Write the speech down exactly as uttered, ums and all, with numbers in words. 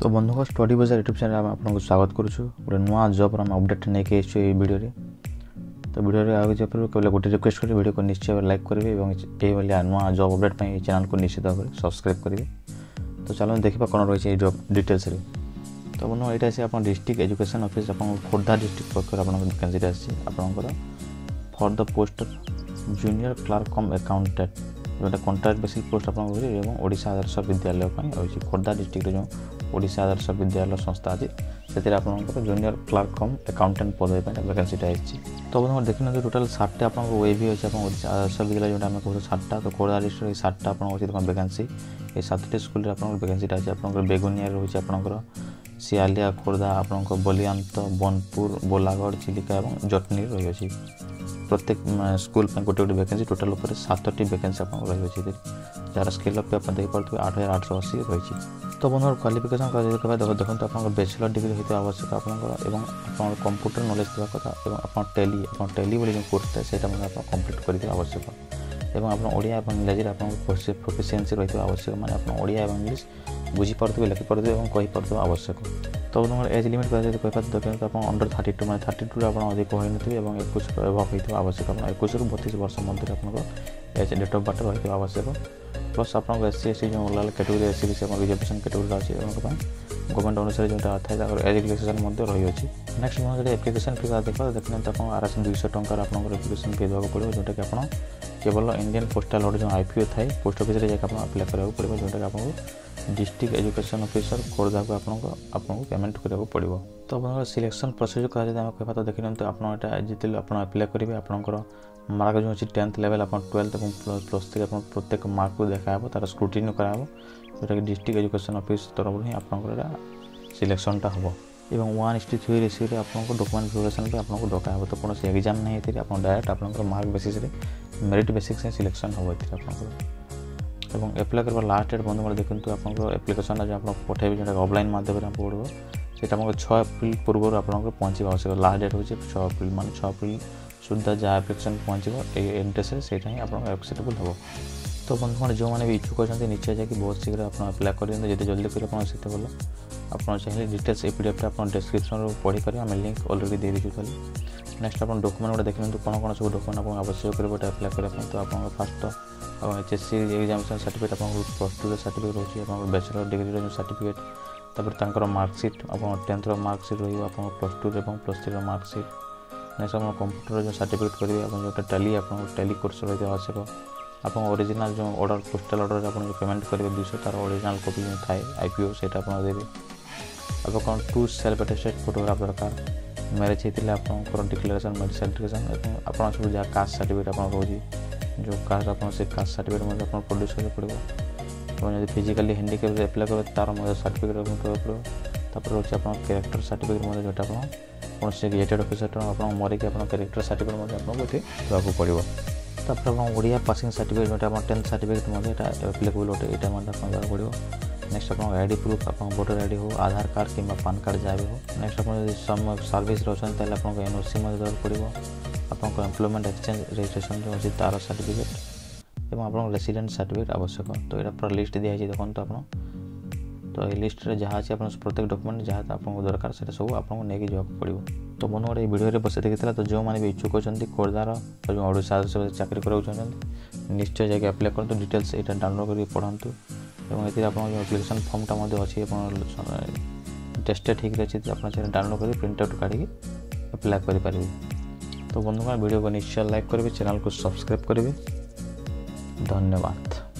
तो बंधु स्टडी बजार यूट्यूब चैनल में आपको स्वागत करुँ गोटे नुआ जॉब अपडेट नहीं आई वीडियो रे। तो वीडियो आगे जब कहे गोटे रिक्वेस्ट करेंगे वीडियो को निश्चय लाइक करेंगे और ये नुआ जॉब अपडेट पर चैनल को निश्चित भाव में सब्सक्राइब करेंगे। तो चलो देखा कौन रही है जॉब डिटेल्स रे। तो बंधु यहाँ से आप डिस्ट्रिक्ट एजुकेशन ऑफिस आप खोर्धा डिस्ट्रिक्ट पक्ष वैकेंसी आसपर for the post junior clerk cum accountant जोटा कॉन्ट्रैक्ट बेसिक पोस्ट आप ओडिशा आदर्श विद्यालय रही खोर्धा डिस्ट्रिक्ट जो ओडिशा आदर्श विद्यालय संस्था अच्छी से आपंकर जूनियर क्लर्क कम अकाउंटेंट पदवी वैकेंसीटा आई। तो अब देखिए टोटाल सातटा आप ओएवी अच्छे ओडिशा आदर्श विद्यालय जो आम कहूँ सातटा। तो खोर्धा डिस्ट्रिक्ट सातटा आप वैकेंसी ये सातटी स्कूल आप वैकेंसीटा अच्छे आप बेगुनिया रही आपंकर सियालिया खोर्धा आप बलियांत बनपुर बोलागढ़ चिलिका और जटनी रही अच्छी प्रत्येक स्कूल गोटे गोटे वैकेंसी टोटाल उपर सातटी वैकेंसी आप रही जार स्केल अप आप देख पारे आठ हजार आठ सौ अशी रही। तो बंधु क्वालिफिकेशन देखो आप बैचलर डिग्री होता आवश्यक आप कंप्यूटर नॉलेज थी कथा आप टेली आप टेली बोली जो कोर्स था सहीटा आप कंप्लीट करते आवश्यक और आप ओडिया और इंग्राजी आप प्रोफिशिएंसी रही आवश्यक माने आप ओडिया और इंग्लिश बुझीपे लिखिपे और कहीपे आवश्यक। तो तुम एज लिमिट कह आप अंडर थर्टी टू मैं थर्टी टू आप अधिक होते और इक्कीस एभव होता आवश्यक आप इक्कीस रु बतीस वर्ष मध्य आप एज डेट ऑफ बर्थ रही आवश्यक प्लस आप एस सी एस टी जो अलग category S C B C reservation category अच्छी गवर्नमेंट अनुसार जो था एज रिलैक्सेशन रही है। नेक्स्ट जो एप्लिकेशन फी देखा देखते आप आरएस दुईश टकर आप एप्लिकेशन फी देवाक पड़ो जोटा कि आप केवल इंडियन पोस्टाल जो आईपीओ थाए पोस्ट ऑफिस जाकर अप्लाई करा पड़ो जोटा कि आपको डिस्ट्रिक्ट एजुकेशन ऑफिसर खोर्धा को आपको पेमेंट करा पड़ो। तो आप सिलेक्शन प्रोसीजर कह कह तो देखिए आपटा जितने आप अप्लाई करेंगे आपंकर मार्क जो अच्छी टेन्थ लेवल आप ट्वेल्थ और प्लस थ्री आप प्रत्येक मार्क को देखा तार स्क्रूटिनी कराब जोटा कि डिस्ट्रिक्ट एजुकेशन ऑफिस तरफ ही आपंकर सिलेक्शनटा हम एवं वन इस थ्री रेसियो आपको डॉक्यूमेंट वेरिफिकेशन पे आपको डका तो कौन एग्जाम नहीं होती आप डायरेक्ट आप mark basis merit basics selection हम और एप्लाई करवा लास्ट डेट बंधु देखते आपको एप्लिकेशन जो आप पठेबे जो ऑफलाइन माध्यम पड़ो सीटा आपको छः एप्रिल पूर्व आप पहुँचे आवश्यक लास्ट डेट हो छः एप्रिल मान छः एप्रिल सुधा जहाँ एप्लिकेशन पहुँचे इंटरेस्ट से आप एक्सेप्टेबल हम। तो बंधु जो मैंने भी इच्छुक अच्छा निश्चय जाकि बहुत शीघ्र आप अप्लाई करेंगे जिते जल्दी करें आप से भल आप चाहिए डिटेल्स पीडीएफ आप डिस्क्रिप्शन पढ़ी पारे आम लिंक अलरेडी दे दीजिए। खाली नेक्स्ट आप डॉक्यूमेंट गुड़ा देखते कौन कौन सब डॉक्यूमेंट आप आवश्यक करेंगे अप्लाई करने। तो आप first H S C examination certificate आप प्लस टू सर्टिफिकेट रही है बैचलर डिग्री जो सर्टिफिकेट तापर मार्कसीट आप टेन्थ मार्कसीट रही आप प्लस टू और प्लस थ्री मार्कसीट नेक्स्ट आप कंप्यूटर जो सर्टिफिकेट करेंगे आप जो टैली आप टैली कोर्स रही आवश्यक आप ओरिजिनल जो ऑर्डर पोस्टल ऑर्डर आप पेमेंट करेंगे दुईश तार ओरिजिनल कॉपी जो थाए आईपीओ से आप देवे आप कौन टू सेल्फ अटेस्टेड फोटोग्राफ दरकार मैरेज होता आप डिक्लेरेशन मैरिज सर्टिफिकेशन आप सब जहाँ कास्ट सर्टिफिकेट आप रोज जो कास्ट आप कास्ट सर्टिफिकेट आप प्रोड्यूस करें पड़ो जब फिजिकली हैंडिकैप एप्लाई करेंगे तार सर्टिफिकेट पड़ो तापर रोचे आप कैरेक्टर सर्टिफिकेट जोटा कौन से गेजेटेड ऑफिसर आप मरिक आप कैरेक्टर सर्टिफिकेट आपको ये देवाक पड़ो। तापर आप ओडिया पासिंग सर्टिफिकेट जो आप टेन्थ सर्टिफिकेट एप्लिकेबल गोटे यहाँ देवाक पड़ो। नेक्स्ट आप आईडी प्रूफ आप वोटर आईडी हो आधार कार्ड कि पान कार्ड जहाँ भी हो। नेक्स्ट आप सर्विस अच्छे आप एनओसी देवाक पड़ो आप एम्प्लॉयमेंट एक्सचेंज रजिस्ट्रेशन जो अच्छी तार सर्टिफिकेट और आप रेसिडेंट सर्टिफिकेट आवश्यक। तो यहाँ पूरा लिस्ट दिखाई देखो आप तो ये लिस्ट रे जहाँ अच्छे प्रत्येक डॉक्यूमेंट जहाँ आपको दरकार से सब आपको नहीं जावाक पड़ो। तो बंधु ये वीडियो बस देखी तो जो मैंने भी इच्छुक अच्छा खोर्धार जो ओडिशा चाकरी कराऊँ निश्चय जाके अप्लाई करूँ डिटेल्स यहाँ डाउनलोड करके पढ़ातु और ये आप एप्लिकेशन फॉर्मटा अच्छी टेस्टेड ठीक अच्छी आप डाउनलोड कर प्रिंट आउट काढ़ी अप्लाई करेंगे। तो बंधुगण वीडियो को निश्चय लाइक करेंगे चैनल को सब्सक्राइब करेंगे। धन्यवाद।